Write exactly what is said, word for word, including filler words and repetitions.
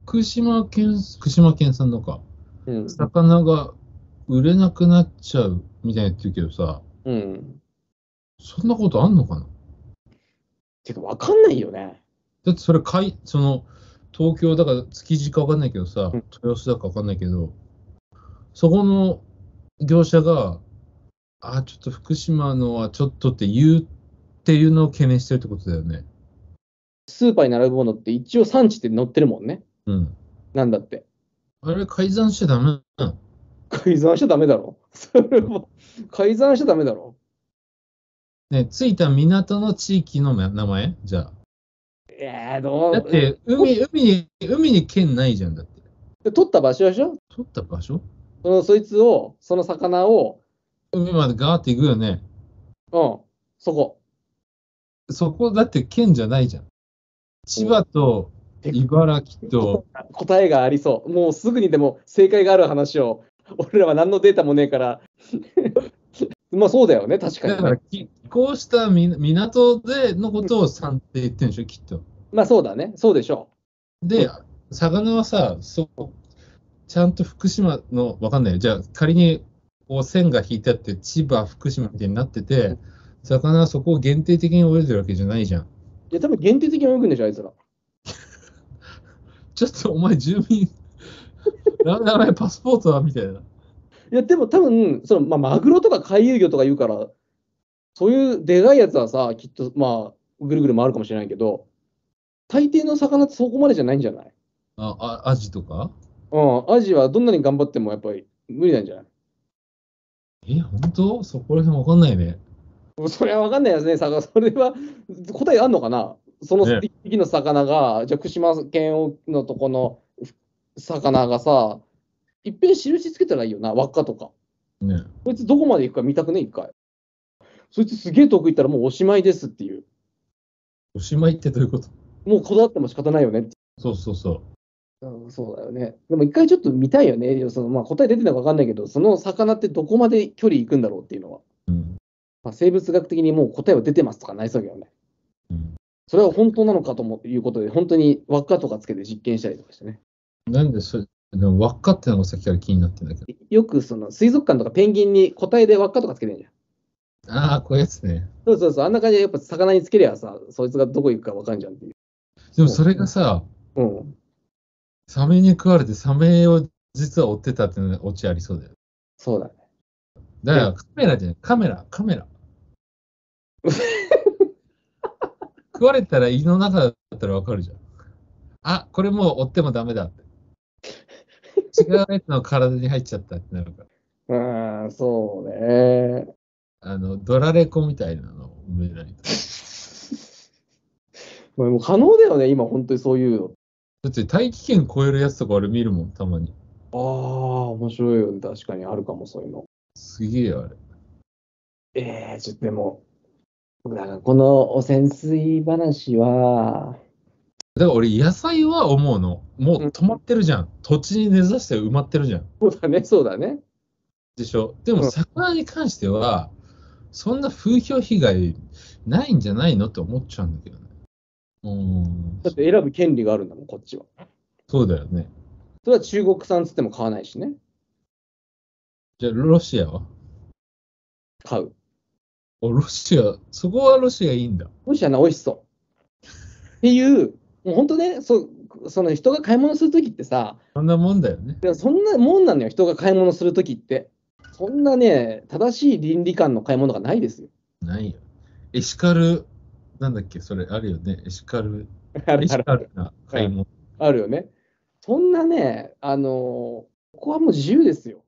福島県、福島県産のか、 うん。 魚が売れなくなっちゃうみたいな言ってるけどさ、 うん。 そんなことあんのかな。 てか、わかんないよね。 だってそれ買い、その、東京だから築地かわかんないけどさ、 うん。 豊洲だかわかんないけど、そこの業者が、あ、ちょっと福島のはちょっとって言うっていうのを懸念してるってことだよね。 スーパーに並ぶものって一応産地って載ってるもんね。 うん。 なんだって。 あれ改ざんしちゃダメなの。 改ざんしちゃダメだろ。それも、改ざんしちゃダメだろ。 ね、ついた港の地域の名前じゃあ。 えー、どう、 だって、海、海に、海に県ないじゃん、だって。 で取った場所でしょ。 取った場所その、そいつを、その魚を、 海までガーって行くよね。 うん、そこ。 そこだって県じゃないじゃん。千葉とて茨城と、 答えがありそう。もうすぐにでも正解がある話を、俺らは何のデータもねえから。まあそうだよね、確かにね。 だからき、こうしたみ港でのことを産って言ってるんでしょ、きっと。 まあそうだね、そうでしょう。うで、 ん。 魚はさ、そう、ちゃんと福島の、わかんないよ。じゃあ、仮にこう線が引いてあって、千葉、福島みたいになってて、魚はそこを限定的に泳いでるわけじゃないじゃん。 いや、多分限定的に泳ぐんでしょ、あいつら。 ちょっとお前、住民、名前、パスポートはみたいな。 いや、でも多分、その、まあ、マグロとか回遊魚とか言うから、そういうでかいやつはさ、きっと、まあ、ぐるぐる回るかもしれないけど、大抵の魚ってそこまでじゃないんじゃない？ あ、あ、アジとか。 うん、アジはどんなに頑張ってもやっぱり無理なんじゃない？ え、本当そこら辺わかんないね。 もうそれは分かんないですね、魚。それは答えあんのかな？そのね。 一匹の魚が、じゃあ福島県のとこの魚がさ、いっぺん印つけたらいいよな、輪っかとか。 ね。 こいつどこまで行くか見たくね、一回。そいつすげえ遠く行ったらもうおしまいですっていう。 おしまいってどういうこと？ もうこだわっても仕方ないよねって。 そうそうそうん、そうだよね。でも一回ちょっと見たいよね。そのまあ、答え出てるのか分かんないけど、その魚ってどこまで距離行くんだろうっていうのは。 う。うん。 まあ、生物学的にもう答えは出てますとかないそうだけどね。 うん。 それは本当なのかともいうことで、本当に輪っかとかつけて実験したりとかしてね。 なんでそれ、でも輪っかってのがさっきから気になってんだけど。 よくその水族館とかペンギンに個体で輪っかとかつけてるじゃん。 ああ、こういうやつね。 そうそうそう、あんな感じでやっぱ魚につけりゃさ、そいつがどこ行くか分かんじゃんっていう。 でもそれがさ、 うん。 サメに食われてサメを実は追ってたっていうのがオチありそうだよ。 そうだね。 だかでも、 らカメラじゃない、カメラ、カメラ。食われたら胃の中だったらわかるじゃん。あ、これもう追ってもダメだって。違うやつの体に入っちゃったってなるから。 うーん、そうね。 あの、ドラレコみたいなのを埋めないと。 まあもう可能だよね、今本当にそういうの。 だって大気圏超えるやつとか俺見るもん、たまに。 ああ、面白いよね。確かにあるかも、そういうの。 すげえよ、あれ。 ええー、ちょっとでも、だからこの汚染水話は、 だから俺、野菜は思うの。もううん、 止まってるじゃん。土地に根ざして埋まってるじゃん。 そうだね、そうだね。 でしょ。でも、 うん、 魚に関しては、そんな風評被害ないんじゃないのって思っちゃうんだけどね。うーん、 だって選ぶ権利があるんだもん、こっちは。 そうだよね。 それは中国産つっても買わないしね。 じゃあ、ロシアは？ 買う。 お、ロシア、そこはロシアいいんだ。 ロシアな、美味しそう。っていう、もう本当ね、そ、その人が買い物するときってさ、 そんなもんだよね。 でもそんなもんなのよ、人が買い物するときって。そんなね、正しい倫理観の買い物がないですよ。 ないよ。エシカル、なんだっけ、それあるよね。エシカル、 あるエシあるある。 カルなうん、 買い物。 あるよね。そんなね、あのーここはもう自由ですよ。